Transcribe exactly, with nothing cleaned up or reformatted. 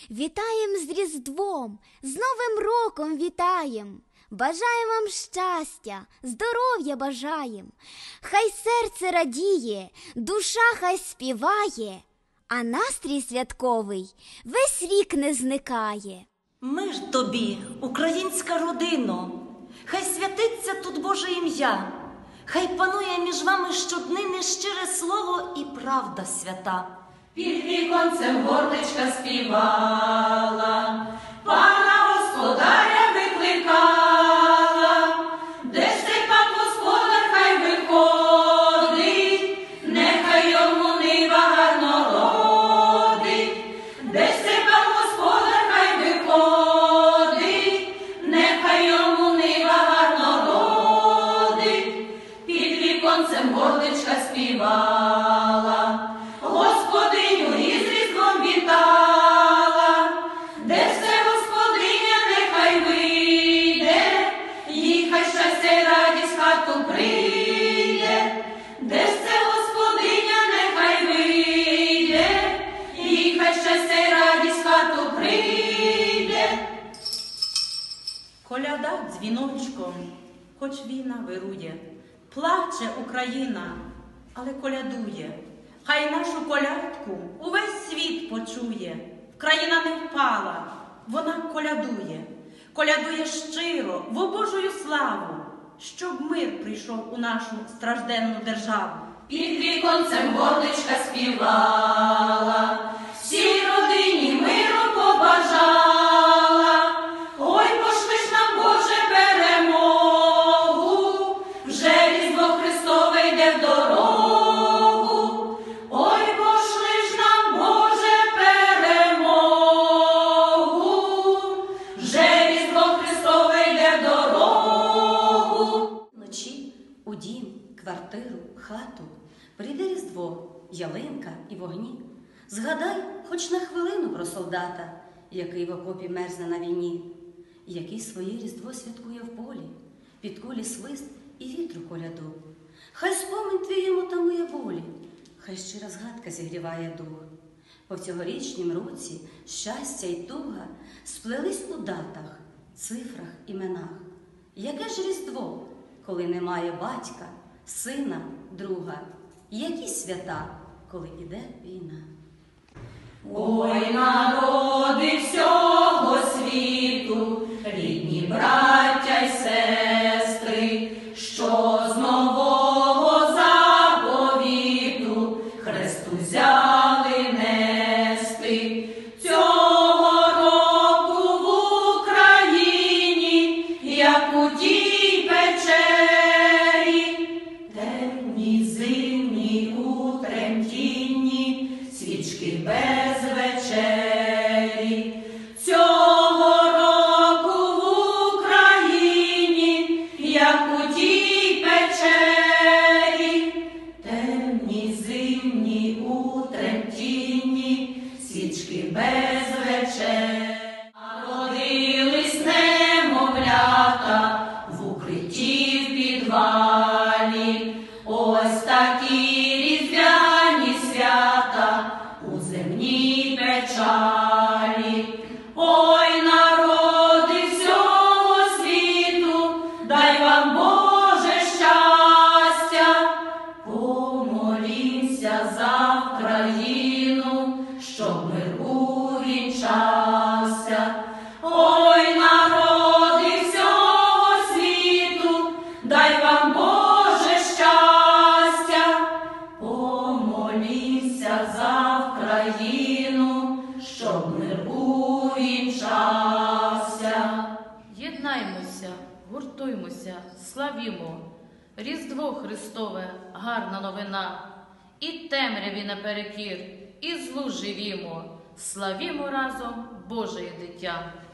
Вітаєм з Різдвом, з Новим роком вітаєм. Бажаєм вам щастя, здоров'я бажаєм. Хай серце радіє, душа хай співає, а настрій святковий весь рік не зникає. Мир тобі, українська родино, хай святиться тут Боже ім'я, хай панує між вами щоднини щире слово і правда свята. Під віконцем горличка співала, пана господаря викликала, де ж цей пан господар хай виходить, нехай йому нива гарно родить, де ж цей пан господар хай виходить, нехай йому нива гарно родить, під віконцем горличка співала. Господиню із Різдвом вітала, де ж це господиня нехай вийде, їй хай щастя й радість хату прийде, де ж це господиня нехай вийде, їй хай щастя й радість хату прийде. Коляда дзвіночком, хоч війна вирує, плаче Україна, але колядує. Хай нашу колядку увесь світ почує. Країна не впала, вона колядує. Колядує щиро, в Божою славу, щоб мир прийшов у нашу стражденну державу. Під віконцем горличка співала, всій родині миру побажала. Ой, пошли ж нам, Боже, перемогу, вже Різдво Христове йде в дорогу. У дім, квартиру, хату прийде Різдво, ялинка і вогні. Згадай хоч на хвилину про солдата, який в окопі мерзне на війні, який своє Різдво святкує в полі, під кулі свист і вітру коляду. Хай спомин твій йому тамує болі, хай щира згадка зігріває дух. По цьогорічнім році щастя й туга сплелись у датах, цифрах, іменах. Яке ж Різдво, коли немає батька, сина, друга? Які свята, коли іде війна? Ой, народи всього світу, рідні браття й сестри, що з нового заповіту хресту взяли нести. Цього року в Україні, як у тій печері, темні зимні у тремтінні, свічки без вечері. Цього року в Україні, як у тій печері, темні зимні у тремтінні, свічки без вечері. Народились немовлята в укритті в підвалі, ось такі різдвяні свята у земній печалі. Ой, народи всього світу, дай вам Боже щастя, помолімся за країну, щоб мир увінчався. Ой, народи всього світу, дай вам Боже щастя, помолімся за країну, щоб мир увінчався. Єднаймося, гуртуймося, славімо, Різдво Христове, гарна новина, і темряві наперекір, і злу живімо, славімо разом Боже дитя.